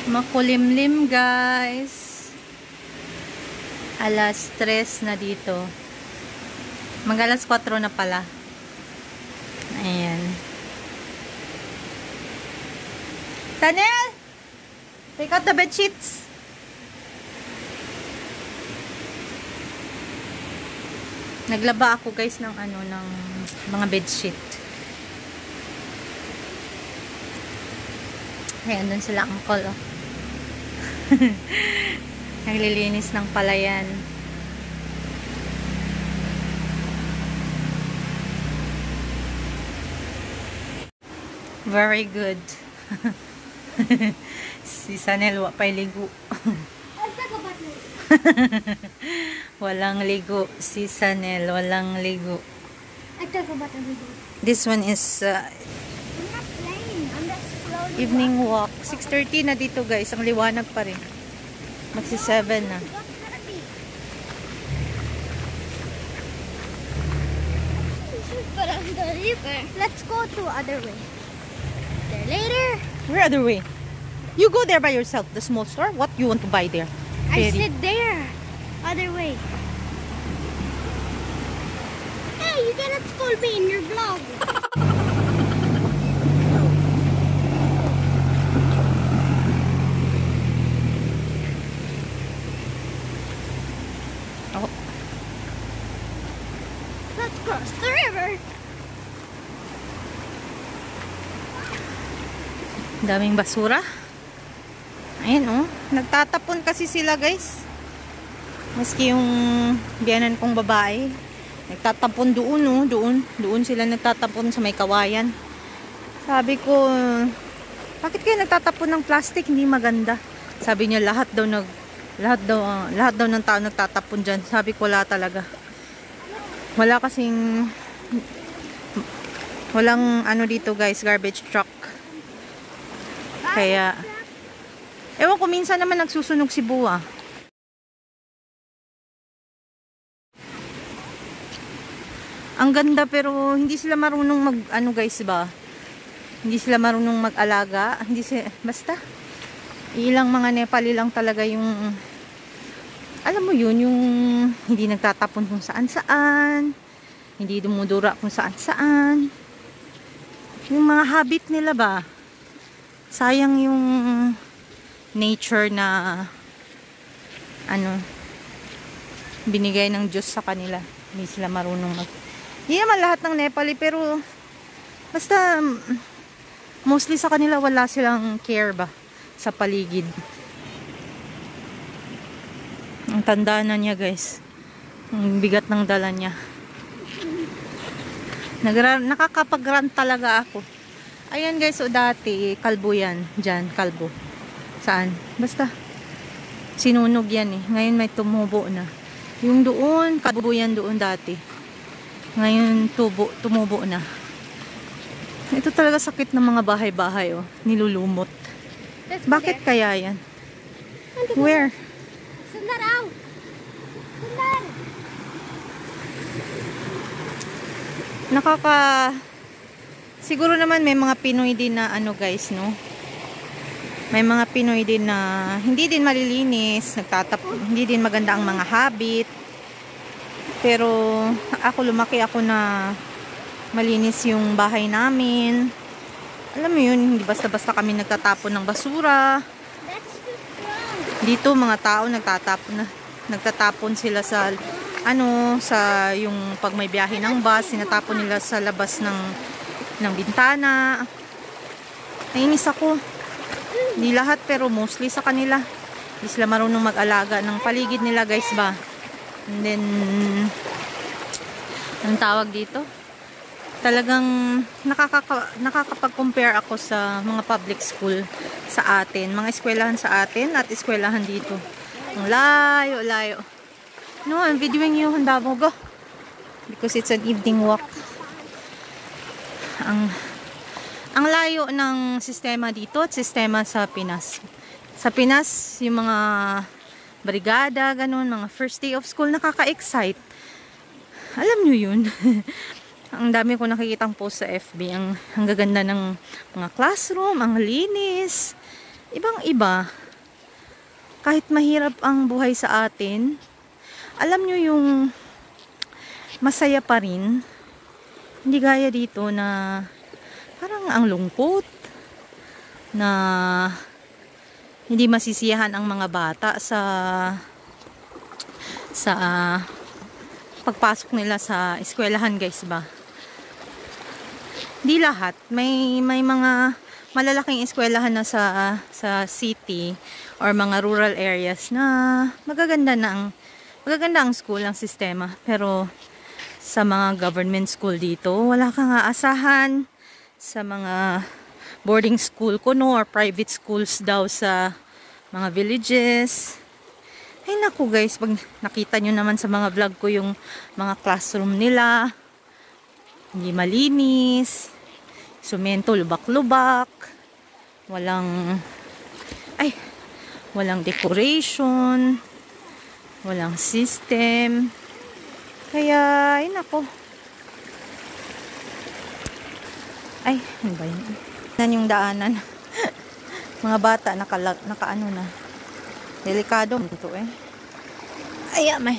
Makulimlim guys. Alas 3 na dito. Mag-alas 4 na pala. Ayan. Daniel! Take out the bed sheets. Naglaba ako guys ng ng mga bed sheet. Ayan, dun sila uncle, oh. Naglilinis ng palayan. Very good. Si Sanel, pa'y ligo. Walang ligo. Si Sanel, walang ligo. This one is evening walk. 6:30 na dito guys. Ang liwanag pa rin. Magsi 7 na. Let's go to other way. There later. Where other way? You go there by yourself. The small store. What you want to buy there? I said there. Other way. Hey, you cannot scold me in your vlog. Oh. Let's cross the river. Daming basura. Ayun, oh. Nagtatapon kasi sila, guys. Maski yung biyanan kong babae. Nagtatapon doon, oh. Doon sila nagtatapon sa may kawayan. Sabi ko, bakit kayo nagtatapon ng plastic? Hindi maganda. Sabi niya, lahat daw ng tao nagtatapon dyan. Sabi ko, wala talaga. Wala kasing walang dito, guys, garbage truck. Kaya, ewan ko, minsan naman nagsusunog si Buwa. Ang ganda, pero hindi sila marunong guys ba? Hindi sila marunong mag-alaga. Basta, ilang mga Nepali lang talaga yung, alam mo yun, yung hindi nagtatapon kung saan-saan. Hindi dumudura kung saan-saan. Yung mga habit nila ba? Sayang yung nature na binigay ng Diyos sa kanila. Hindi sila marunong hindi naman lahat ng Nepali, pero basta mostly sa kanila wala silang care ba sa paligid. Ang tanda na niya, guys. Ang bigat ng dala niya. Nakakapag-run talaga ako. Ayan guys, so dati kalbo yan. Diyan, kalbo. Saan? Basta sinunog yan eh. Ngayon may tumubo na. Yung doon, kalbo yan doon dati. Ngayon tumubo na. Ito talaga sakit ng mga bahay-bahay, oh. Nilulumot. Bakit kaya yan? Where? Sundar out. Sundar. Siguro naman may mga Pinoy din na guys, no? May mga Pinoy din na hindi din malilinis, hindi din maganda ang mga habit. Pero lumaki ako na malinis yung bahay namin. Alam mo yun, hindi basta-basta kami nagtatapon ng basura. Dito mga tao nagtatapon sila sa yung pag may biyahe ng bus, sinatapon nila sa labas ng bintana. Nainis ako. Hindi lahat, pero mostly sa kanila. Hindi sila marunong mag-alaga ng paligid nila, guys ba. And then, anong tawag dito? Talagang nakakapag-compare ako sa mga public school sa atin. Mga eskwelahan sa atin at eskwelahan dito. Ang layo. No, I'm videoing you. Handa mo, go. Because it's an evening walk. Ang layo ng sistema dito at sistema sa Pinas. Sa Pinas, yung mga brigada, ganun, mga first day of school, nakaka-excite. Alam nyo yun. Ang dami ko nakikitang post sa FB. Ang gaganda ng mga classroom, ang linis. ibang-iba. Kahit mahirap ang buhay sa atin, alam nyo yung masaya pa rin. Hindi gaya dito na parang ang lungkot, na hindi masisiyahan ang mga bata sa pagpasok nila sa eskwelahan, guys ba. Di lahat, may mga malalaking eskwelahan na sa city or mga rural areas na magaganda ang school, ang sistema. Pero sa mga government school dito, wala kang aasahan. Sa mga boarding school kuno or private schools daw sa mga villages. Ay naku guys, pag nakita nyo naman sa mga vlog ko yung mga classroom nila, hindi malinis, semento lubak-lubak, walang decoration, walang system. Kaya ay naku. Ay, ano ba yun? Yan yung daanan. Mga bata nakaano na. Delikado ito eh. Ay, may.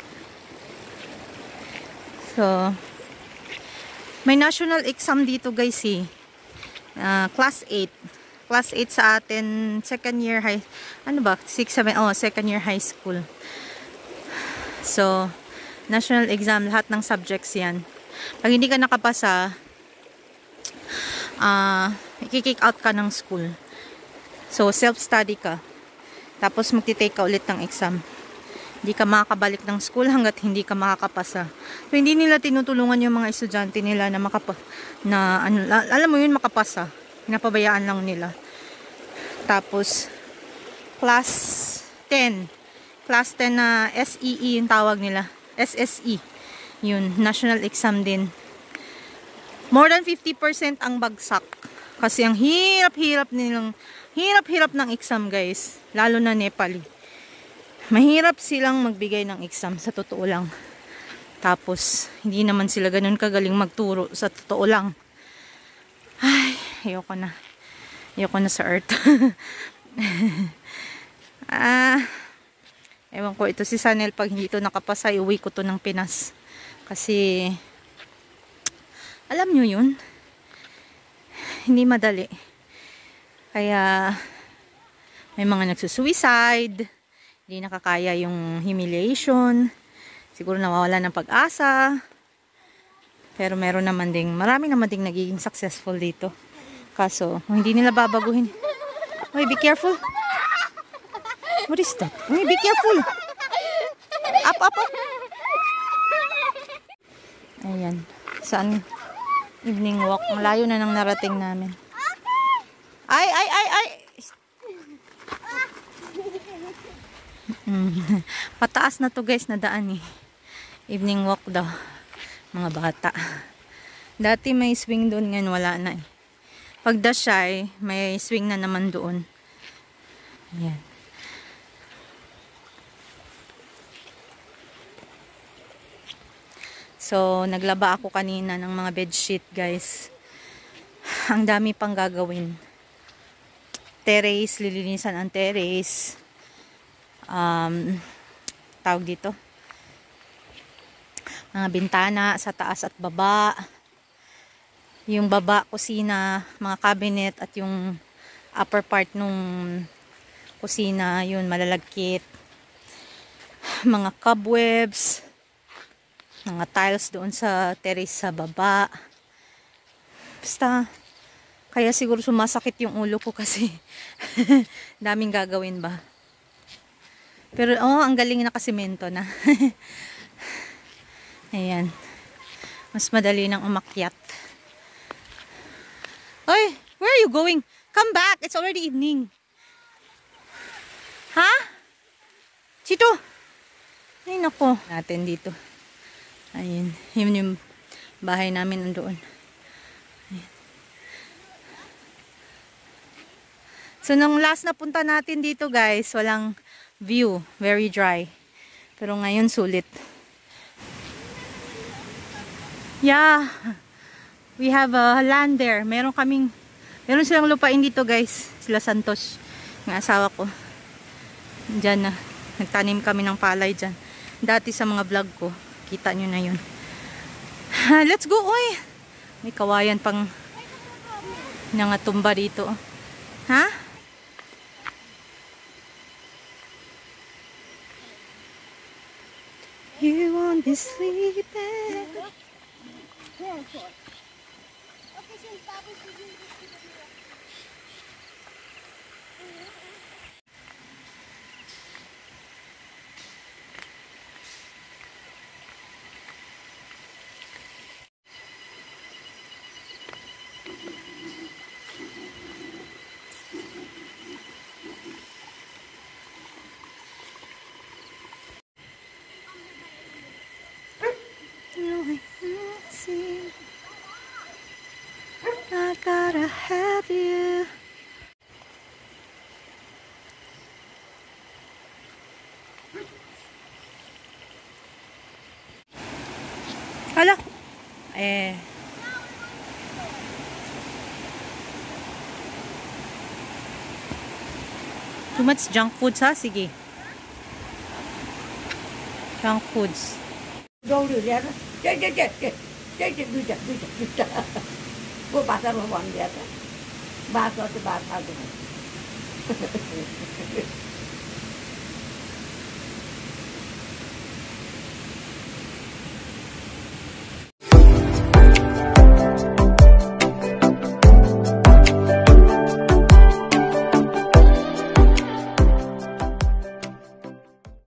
So, may national exam dito guys eh. Class 8. Class 8 sa atin, second year high, ano ba? 6, 7, second year high school. So, national exam, lahat ng subjects yan. Pag hindi ka nakapasa, i-kick out ka ng school. So, self-study ka. Tapos, magti-take ka ulit ng exam. Hindi ka makakabalik ng school hanggat hindi ka makakapasa. So, hindi nila tinutulungan yung mga estudyante nila na alam mo yun, makapasa. Pinapabayaan lang nila. Tapos, class 10. Class 10 na SEE yung tawag nila. SSE. Yun, national exam din. More than 50% ang bagsak. Kasi ang hirap-hirap ng exam guys. Lalo na Nepali. Mahirap silang magbigay ng exam sa totoo lang. Tapos, hindi naman sila ganun kagaling magturo sa totoo lang. Ay, ayoko na. Ayoko na sa earth. Ewan ko, ito si Sanel, pag hindi ito nakapasa, iuwi ko to ng Pinas. Kasi, alam nyo yun, hindi madali. Kaya, may mga nagsusuicide, hindi nakakaya yung humiliation, siguro nawawala ng pag-asa, pero meron naman ding, marami naman ding nagiging successful dito. Kaso, hindi nila babaguhin. Uy, be careful. What is that? Uy, be careful. Up, up, up. Ayan. Saan? Evening walk. Malayo na nang narating namin. Ay! Pataas na to guys na daan eh. Evening walk daw. Mga bata. Dati may swing doon, ngayon wala na eh. Pag Dashay, may swing na naman doon. Ayan. So, naglaba ako kanina ng mga bedsheet, guys. Ang dami pang gagawin. Terrace, lilinisan ang terrace. Tawag dito. Mga bintana sa taas at baba. Yung baba, kusina, mga cabinet at yung upper part nung kusina, yun, malalagkit. Mga cobwebs. Mga tiles doon sa terrace sa baba. Basta, kaya siguro sumasakit yung ulo ko kasi daming gagawin ba. Pero, ang galing na kasimento na. Ayan. Mas madali nang umakyat. Oy, where are you going? Come back, it's already evening. Ha? Chito. Ay, nako. Natin dito. Ayun, yun yung bahay namin nandoon. Ayan. So, nung last na punta natin dito guys, walang view, very dry. Pero ngayon, sulit. Yeah, we have a land there. Meron silang lupain dito guys, sila Santos. Ng asawa ko. Diyan na. Nagtanim kami ng palay dyan. Dati sa mga vlog ko. Kita nyo na yun. Let's go, oy! May kawayan pang nangatumba dito. Ha? You won't be sleeping. I gotta have you. Hala. Too much junk foods ha? Sige. Junk foods. Đâu được đẹp đó. Chết, đuôi chặt. Cô bà sao mà bọn đẹp đó. Bà sao thì bà sao thì